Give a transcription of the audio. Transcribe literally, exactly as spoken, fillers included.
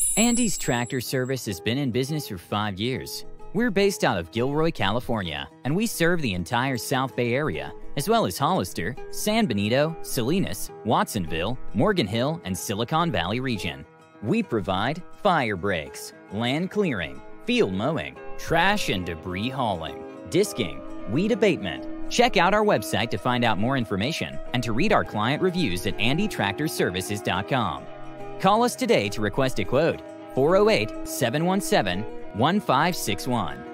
Andy's Tractor Service has been in business for five years. We're based out of Gilroy, California, and we serve the entire South Bay area, as well as Hollister, San Benito, Salinas, Watsonville, Morgan Hill, and Silicon Valley region. We provide fire breaks, land clearing, field mowing, trash and debris hauling, disking, weed abatement. Check out our website to find out more information and to read our client reviews at andy tractor services dot com. Call us today to request a quote, four oh eight, seven one seven, one five six one.